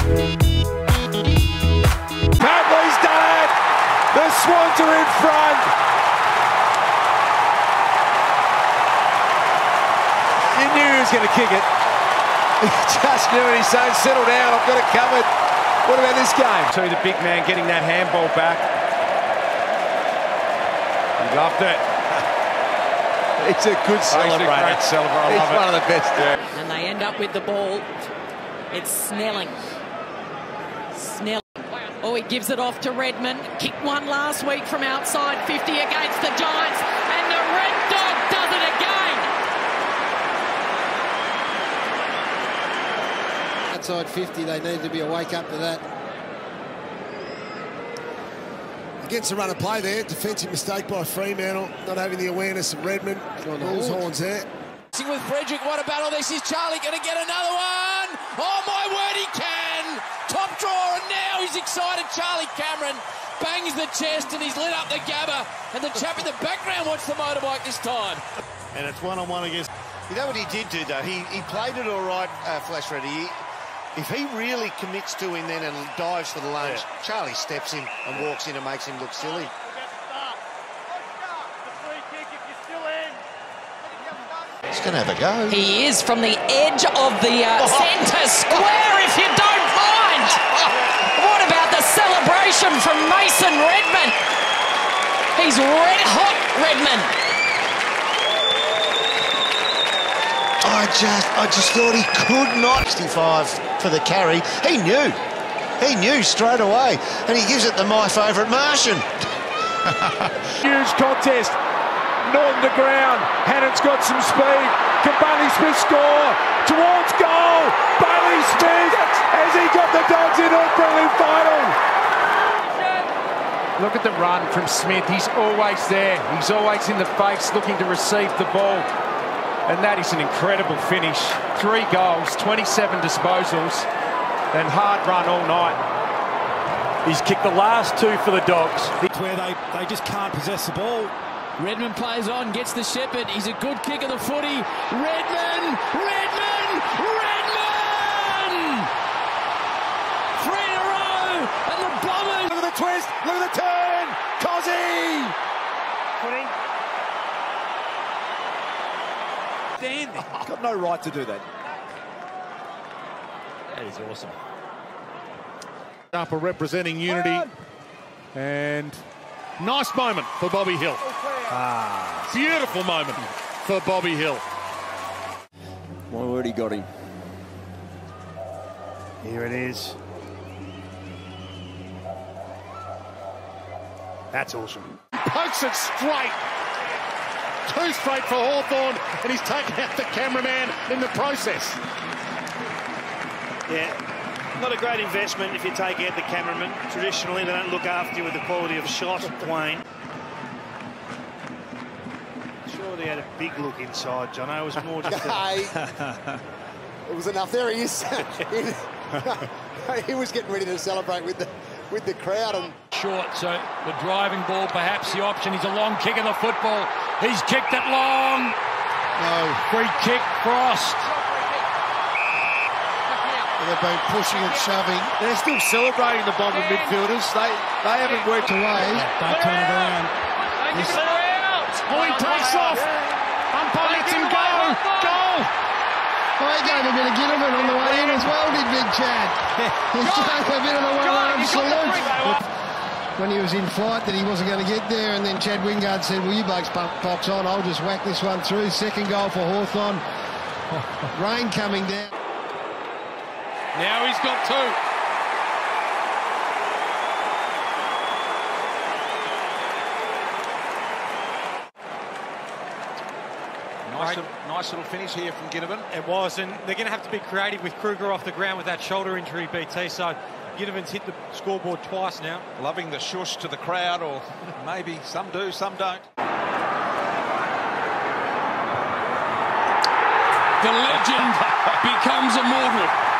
Padley's done it! The Swans are in front! You knew he was going to kick it. He just knew it. He's saying, settle down, I've got it covered. What about this game? To the big man getting that handball back. He loved it. He's a good celebrator. He's a great celebrator. I love it. He's one of the best. Yeah. And they end up with the ball. It's Snelling. Oh, he gives it off to Redmond. Kicked one last week from outside 50 against the Giants. And the Red Dog does it again. Outside 50, they need to be awake up to that. Against the run of play there, defensive mistake by Fremantle, not having the awareness of Redmond. Bull's horns there. With Frederick, what a battle this is. Charlie going to get another one. Oh, my word, he can. Top drawer, and now he's excited. Charlie Cameron bangs the chest and he's lit up the Gabba. And the chap in the background wants the motorbike this time. And it's one-on-one against... You know what he did do, though? He played it all right, Flash Reddy. If he really commits to him then and dives for the lunge, Charlie steps in and walks in and makes him look silly. He's going to have a go. He is from the edge of the centre square, if you don't mind. What about the celebration from Mason Redmond? He's red hot, Redmond. I just thought he could not. 65 for the carry. He knew straight away, and he gives it to my favourite Martian. Huge contest. Norton to ground. Hannon's got some speed. Can Bailey Smith score? Towards goal. Bailey Smith. Has he got the Dogs in a brilliant final? Look at the run from Smith. He's always there. He's always in the face looking to receive the ball. And that is an incredible finish. 3 goals, 27 disposals, and hard run all night. He's kicked the last 2 for the Dogs. Where they just can't possess the ball. Redmond plays on, gets the Shepherd. He's a good kick of the footy. Redmond! 3 in a row, and the Bombers. Look at the twist, look at the turn. Cozzy! Standing. Got no right to do that. That is awesome. Upper representing unity. And nice moment for Bobby Hill. Beautiful moment for Bobby Hill. My word, he got him. Here it is. That's awesome. Pokes it straight. 2 straight for Hawthorn, and he's taken out the cameraman in the process. Yeah, not a great investment if you take out the cameraman. Traditionally, they don't look after you with the quality of shot, Dwayne. Sure, they had a big look inside, Jono. It was more just It was enough. There he is. He was getting ready to celebrate with the crowd. And short, so the driving ball perhaps the option. He's a long kick of the football. He's kicked it long. No. Free kick, Frost. They've been pushing and shoving. They're still celebrating the Bomber midfielders. They haven't worked away. Don't turn it around. Point takes off. Umpire lets him go. Goal. Oh, he gave a bit of Ginnivan on the way in as well, did Big Chad. He gave a bit of a one-arm salute. When he was in flight that he wasn't going to get there, and then Chad Wingard said, well, you blokes box on, I'll just whack this one through. Second goal for Hawthorn. Rain coming down. Now he's got 2. Nice little finish here from Ginnivan. It was, and they're going to have to be creative with Kruger off the ground with that shoulder injury, BT. So Ginnivan's hit the scoreboard twice now. Loving the shush to the crowd, or maybe some do, some don't. The legend becomes immortal.